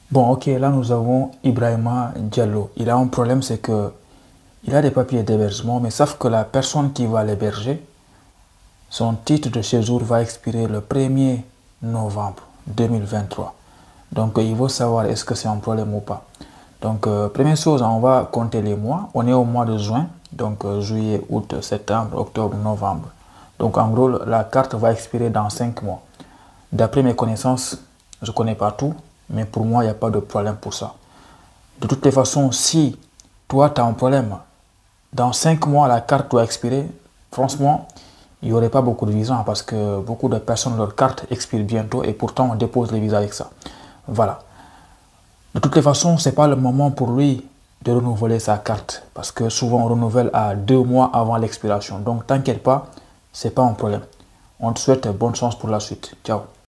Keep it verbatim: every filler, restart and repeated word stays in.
Bon, ok, là nous avons Ibrahima Diallo. Il a un problème, c'est que il a des papiers d'hébergement, mais sauf que la personne qui va l'héberger, son titre de séjour va expirer le premier novembre deux mille vingt-trois. Donc, euh, il faut savoir est-ce que c'est un problème ou pas. Donc, euh, première chose, on va compter les mois. On est au mois de juin, donc euh, juillet, août, septembre, octobre, novembre. Donc, en gros, la carte va expirer dans cinq mois. D'après mes connaissances, je ne connais pas tout, mais pour moi, il n'y a pas de problème pour ça. De toutes les façons, si toi, tu as un problème, dans cinq mois, la carte doit expirer, franchement, il n'y aurait pas beaucoup de visas parce que beaucoup de personnes, leur carte expire bientôt et pourtant on dépose les visas avec ça. Voilà. De toutes les façons, ce n'est pas le moment pour lui de renouveler sa carte parce que souvent on renouvelle à deux mois avant l'expiration. Donc, t'inquiète pas, ce n'est pas un problème. On te souhaite bonne chance pour la suite. Ciao.